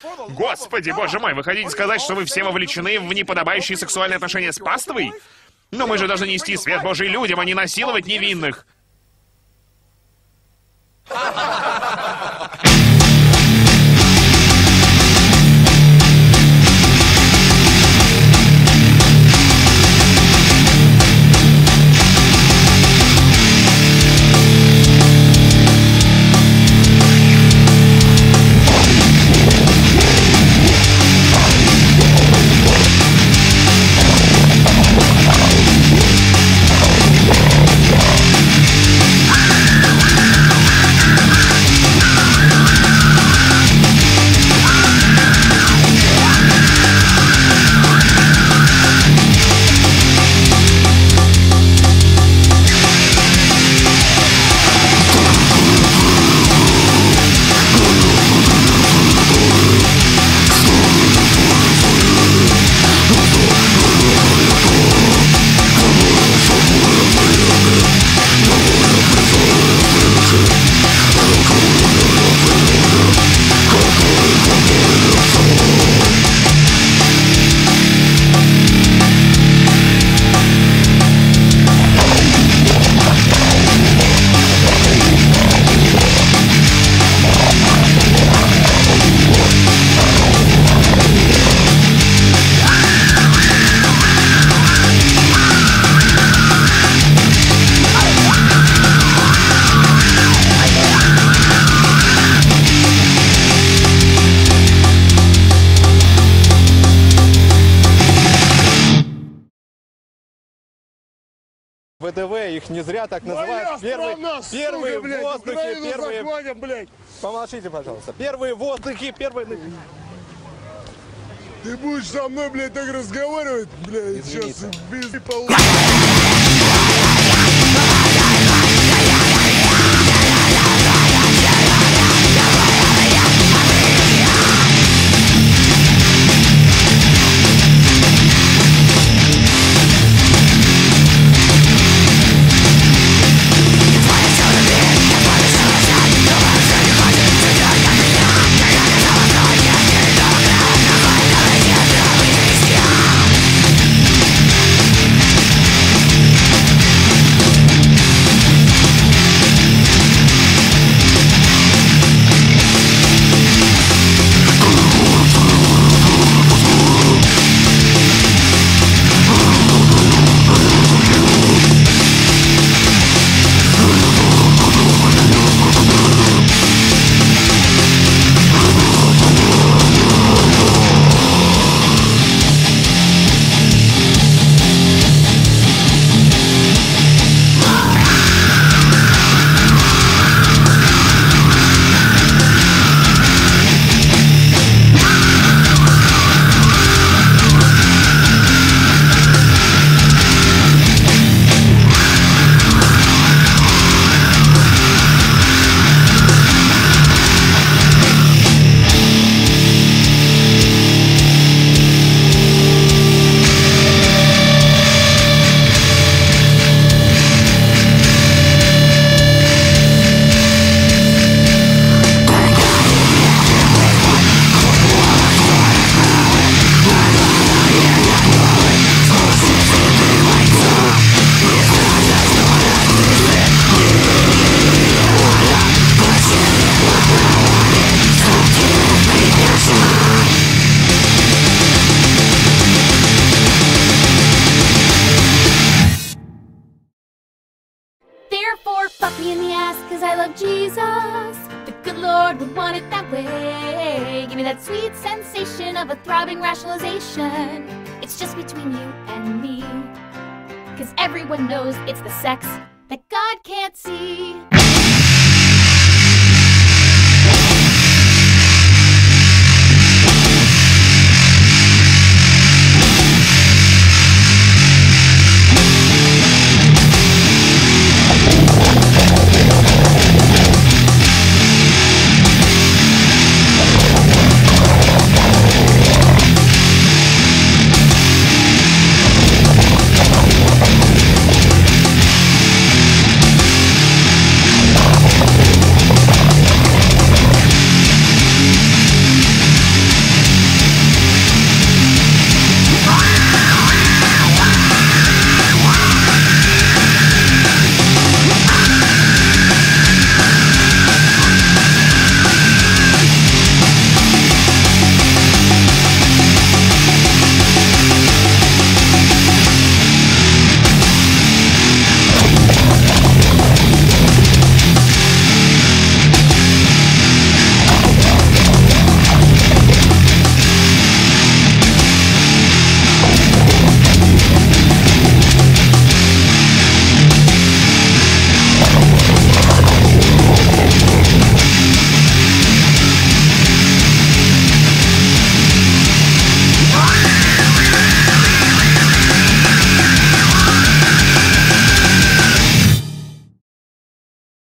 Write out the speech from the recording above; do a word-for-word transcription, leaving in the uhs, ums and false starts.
Господи, боже мой, вы хотите сказать, что вы все вовлечены в неподобающие сексуальные отношения с паствой? Но мы же должны нести свет Божий людям, а не насиловать невинных. ВДВ, их не зря так называют. Первые, первые сука, воздухи, блядь, первые... захватим, блядь. Помолчите, пожалуйста. Первые воздухи, первые... Ты будешь со мной, блядь, так разговаривать, блядь, Извините. сейчас без пол... Therefore, fuck me in the ass, cause I love Jesus. The good Lord would want it that way. Give me that sweet sensation of a throbbing rationalization. It's just between you and me. Cause everyone knows it's the sex that God can't see.